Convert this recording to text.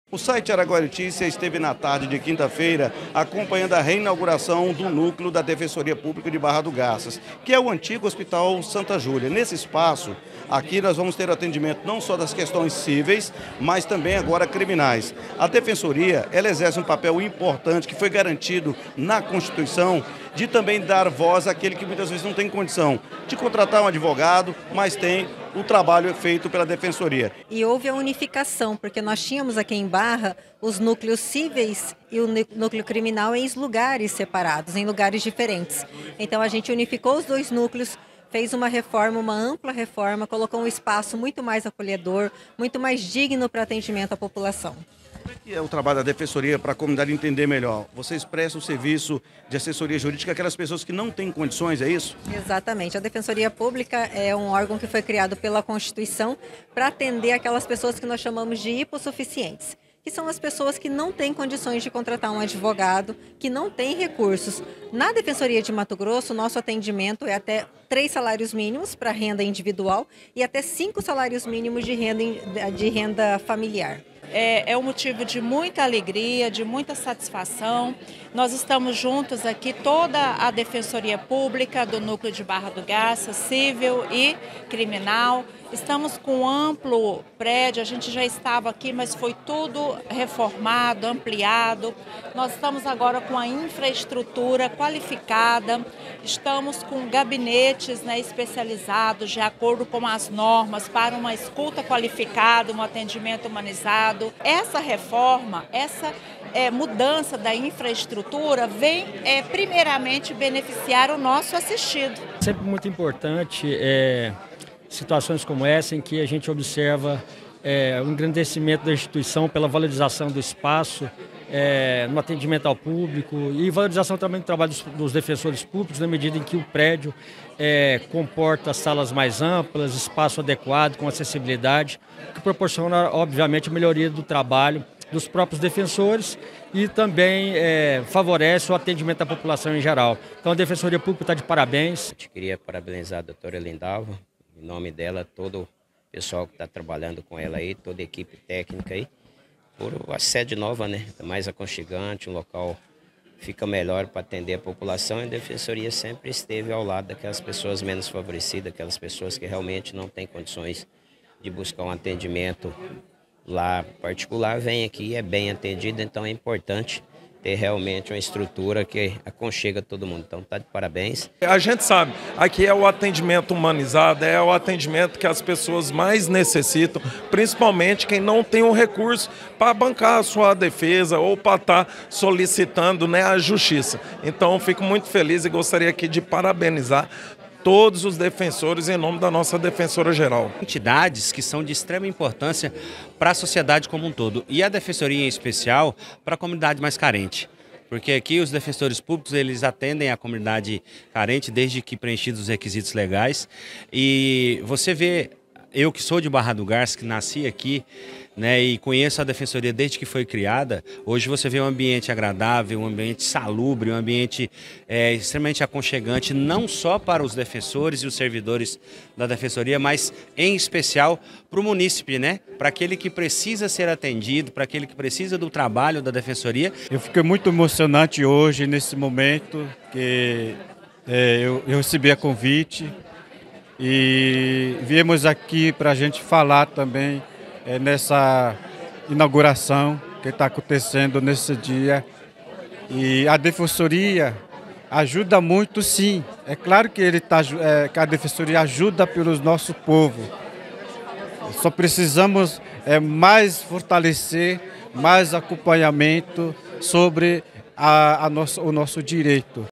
O site Araguari Notícia esteve na tarde de quinta-feira acompanhando a reinauguração do núcleo da Defensoria Pública de Barra do Garças, que é o antigo Hospital Santa Júlia. Nesse espaço, aqui nós vamos ter atendimento não só das questões cíveis, mas também agora criminais. A Defensoria, ela exerce um papel importante que foi garantido na Constituição de também dar voz àquele que muitas vezes não tem condição de contratar um advogado, mas tem o trabalho feito pela Defensoria. E houve a unificação, porque nós tínhamos aqui em Barra os núcleos cíveis e o núcleo criminal em lugares separados, em lugares diferentes. Então a gente unificou os dois núcleos, fez uma reforma, uma ampla reforma, colocou um espaço muito mais acolhedor, muito mais digno para atendimento à população. Como é que é o trabalho da Defensoria para a comunidade entender melhor? Vocês prestam o serviço de assessoria jurídica àquelas pessoas que não têm condições, é isso? Exatamente. A Defensoria Pública é um órgão que foi criado pela Constituição para atender aquelas pessoas que nós chamamos de hipossuficientes, que são as pessoas que não têm condições de contratar um advogado, que não têm recursos. Na Defensoria de Mato Grosso, nosso atendimento é até 3 salários mínimos para renda individual e até 5 salários mínimos de renda familiar. É um motivo de muita alegria, de muita satisfação. Nós estamos juntos aqui, toda a Defensoria Pública do Núcleo de Barra do Garças, civil e criminal. Estamos com um amplo prédio, a gente já estava aqui, mas foi tudo reformado, ampliado. Nós estamos agora com a infraestrutura qualificada, estamos com gabinetes, especializados de acordo com as normas para uma escuta qualificada, um atendimento humanizado. Essa reforma, essa mudança da infraestrutura vem primeiramente beneficiar o nosso assistido. Sempre muito importante situações como essa em que a gente observa o engrandecimento da instituição pela valorização do espaço no atendimento ao público e valorização também do trabalho dos defensores públicos na medida em que o prédio comporta salas mais amplas, espaço adequado, com acessibilidade, que proporciona, obviamente, a melhoria do trabalho dos próprios defensores e também favorece o atendimento à população em geral. Então a Defensoria Pública está de parabéns. Eu queria parabenizar a doutora Lindalva, em nome dela, todo o pessoal que está trabalhando com ela aí, toda a equipe técnica aí, por a sede nova, mais aconchegante, um local fica melhor para atender a população e a Defensoria sempre esteve ao lado daquelas pessoas menos favorecidas, aquelas pessoas que realmente não têm condições de buscar um atendimento lá particular, vem aqui e é bem atendido, então é importante ter realmente uma estrutura que aconchega todo mundo. Então tá de parabéns. A gente sabe, aqui é o atendimento humanizado, é o atendimento que as pessoas mais necessitam, principalmente quem não tem o recurso para bancar a sua defesa ou para estar solicitando a justiça. Então fico muito feliz e gostaria aqui de parabenizar todos os defensores em nome da nossa Defensora Geral. Entidades que são de extrema importância para a sociedade como um todo e a Defensoria em especial para a comunidade mais carente. Porque aqui os defensores públicos eles atendem a comunidade carente desde que preenchidos os requisitos legais. E você vê, eu que sou de Barra do Garças, que nasci aqui, e conheço a Defensoria desde que foi criada, hoje você vê um ambiente agradável, um ambiente salubre, um ambiente extremamente aconchegante, não só para os defensores e os servidores da Defensoria, mas em especial para o munícipe, para aquele que precisa ser atendido, para aquele que precisa do trabalho da Defensoria. Eu fiquei muito emocionante hoje, nesse momento, que eu recebi a convite e viemos aqui para a gente falar também nessa inauguração que está acontecendo nesse dia. E a Defensoria ajuda muito, sim. É claro que que a Defensoria ajuda pelo nosso povo. Só precisamos mais fortalecer, mais acompanhamento sobre o nosso direito.